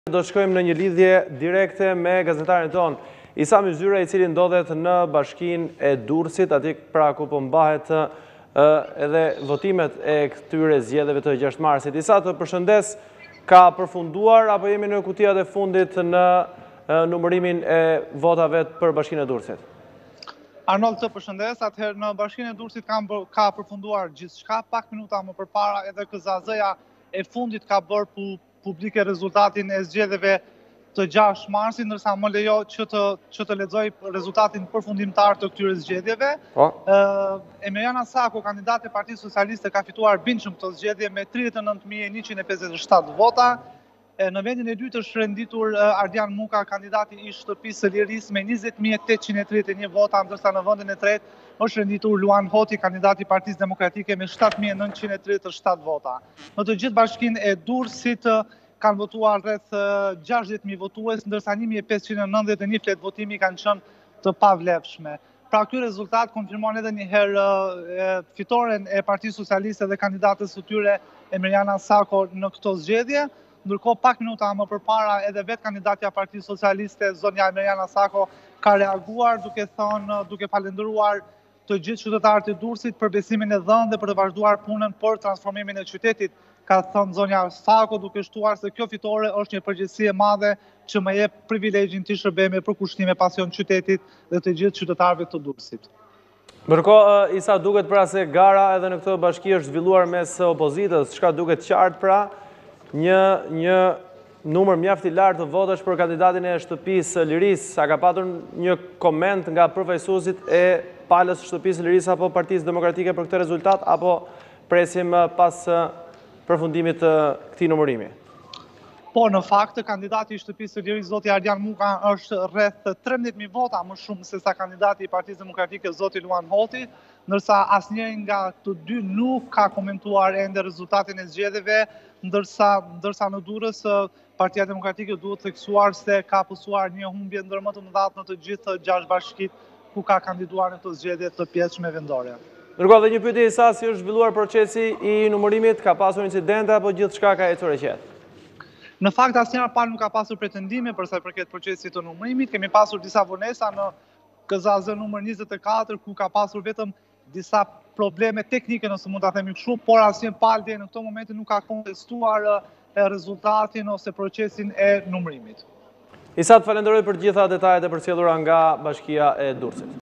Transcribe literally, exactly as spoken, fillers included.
Do shkojmë në një lidhje direkte me gazetarin ton, Isa Myzyra, i cili ndodhet në bashkinë e Durrësit, aty pra ku po mbahet edhe votimet e këtyre zgjedhjeve të gjashtë marsit. Isa, të përshëndes, ka përfunduar apo jemi në kutijat e fundit në numërimin e votave për bashkinë e Durrësit? Arnold, të përshëndes, atëherë në bashkinë e Durrësit ka përfunduar gjithçka, pak minuta më përpara edhe K Z A Z-ja e fundit ka bërë publike rezultatin e zgjedhjeve të gjashtë marsit, ndërsa më lejo që të, që të lexoj rezultatin përfundimtar të këtyre zgjedhjeve. Emiliana Sako, kandidate e Partisë Socialiste, ka fituar bindshëm këto zgjedhje me tridhjetë e nëntë mijë e njëqind e pesëdhjetë e shtatë vota. Në vendin e dytë është renditur Ardian Muka, kandidati i Shtëpisë së Lirisë, me njëzet mijë e tetëqind e tridhjetë e një vota, ndërsa në vendin e tretë është renditur Luan Hoti, kandidati i Partisë Demokratike, me shtatë mijë e nëntëqind e tridhjetë e shtatë vota. Në të gjithë bashkinë e Durrësit kanë votuar rreth gjashtëdhjetë mijë votues, ndërsa një mijë e pesëqind e nëntëdhjetë e një fletë votimi kanë qenë të pavlefshme. Pra ky rezultat konfirmon edhe një herë fitoren e Partisë Socialiste dhe kandidates së tyre Emiliana Sako në këto zgjedhje. Ndërkohë pak minuta më përpara edhe vetë kandidatja e Partisë Socialiste, zonja Emiliana Sako, ka reaguar duke thënë, duke falendëruar të gjithë qytetarët e Durrësit për besimin e dhënë dhe për të vazhduar punën për transformimin e qytetit, ka thënë zonja Sako, duke shtuar se kjo fitore është një përgjegjësi e madhe që më jep privilegjin të shërbej me përkushtime pasion qytetit dhe të gjithë qytetarëve të Durrësit. Ndërkohë, Isa, duket pra se gara edhe në këtë bashki është zhvilluar mes opozitës, çka duket qartë pra një një numër mjaft i lartë të votash për kandidatin e Shtëpisë së Lirisë. Sa ka patur një koment nga përfaqësuesit e palës Shtëpisë së Lirisë apo Partisë Demokratike për këtë rezultat, apo presim pas përfundimit të këtij numërimi? Po, në fakt, kandidati i Shtëpisë së Lirisë, zoti Ardian Muka, është rreth trembëdhjetë mijë vota më shumë se sa kandidati i Partisë Demokratike, zoti Luan Hoti, ndërsa asnjëri nga të dy nuk ka komentuar ende rezultatin e zgjedhjeve, ndërsa ndërsa në Durrës Partia Demokratike duhet theksuar se ka pësuar një humbje ndër më të mëdha në të gjithë gjashtë bashkitë ku ka kandiduar në këto zgjedhje të pjesshme vendore. Ndërkohë, dhe një pyetje, Isa, si është zhvilluar procesi i numërimit, ka pasur incidente apo gjithçka ka ecur e qetë? Në fakt, asnjëra palë nuk ka pasur pretendime për sa i përket procesit të numërimit. Kemi pasur disa vonesa në K Z A Z numër njëzet e katër, ku ka pasur vetëm disa probleme teknike, nëse mund ta themi kështu, por asnjë palë deri në këtë moment nuk ka kontestuar rezultatin ose procesin e numërimit. Isa, të falenderoj për gjitha detajet e përcjellura nga Bashkia e Durrësit.